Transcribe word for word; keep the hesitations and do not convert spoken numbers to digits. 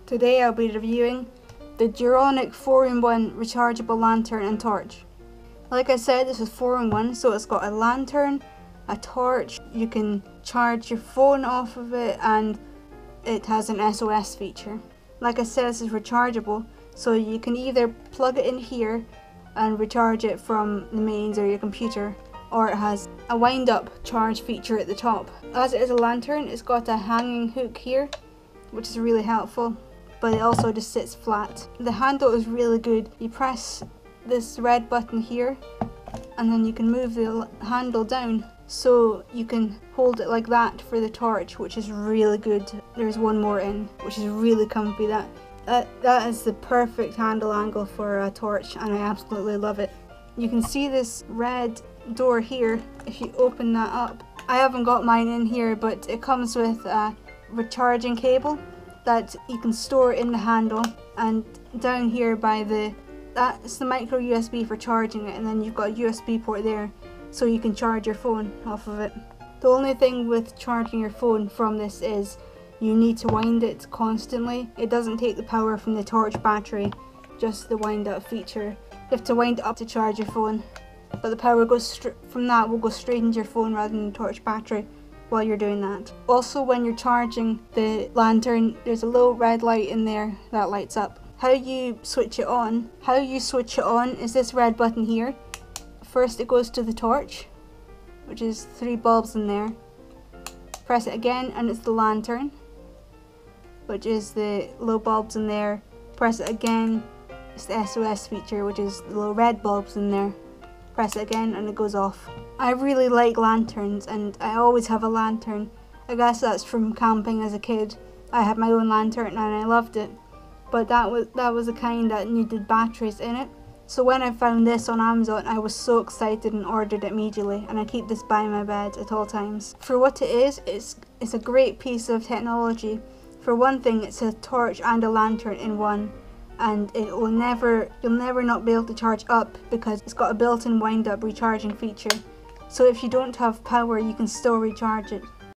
Today I'll be reviewing the Duronic four in one rechargeable lantern and torch. Like I said, this is four in one, so it's got a lantern, a torch, you can charge your phone off of it, and it has an S O S feature. Like I said, this is rechargeable, so you can either plug it in here and recharge it from the mains or your computer, or it has a wind up charge feature at the top. As it is a lantern, it's got a hanging hook here, which is really helpful, but it also just sits flat. The handle is really good. You press this red button here and then you can move the handle down, so you can hold it like that for the torch, which is really good. There's one more in, which is really comfy. That that, that is the perfect handle angle for a torch, and I absolutely love it. You can see this red door here. If you open that up, I haven't got mine in here, but it comes with a recharging cable that you can store in the handle, and down here by the that's the micro U S B for charging it, and then you've got a U S B port there so you can charge your phone off of it. The only thing with charging your phone from this is you need to wind it constantly. It doesn't take the power from the torch battery, just the wind up feature. You have to wind it up to charge your phone, but the power goes from that will go straight into your phone rather than the torch battery while you're doing that. Also, when you're charging the lantern, there's a little red light in there that lights up. How you switch it on, how you switch it on is this red button here. First it goes to the torch, which is three bulbs in there. Press it again and it's the lantern, which is the little bulbs in there. Press it again, it's the S O S feature, which is the little red bulbs in there. Press it again and it goes off. I really like lanterns, and I always have a lantern. I guess that's from camping as a kid. I had my own lantern and I loved it, but that was that was a kind that needed batteries in it. So when I found this on Amazon, I was so excited and ordered it immediately, and I keep this by my bed at all times. For what it is, it's it's a great piece of technology. For one thing, it's a torch and a lantern in one, and it will never you'll never not be able to charge up because it's got a built-in wind-up recharging feature. So if you don't have power, you can still recharge it.